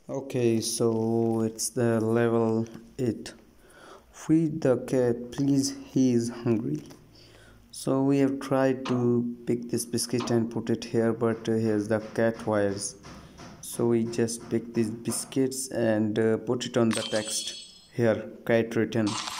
Okay, so it's the level 8. Feed the cat, please, he is hungry. So we have tried to pick this biscuit and put it here, but here's the cat wires. So we just pick these biscuits and put it on the text here, cat written.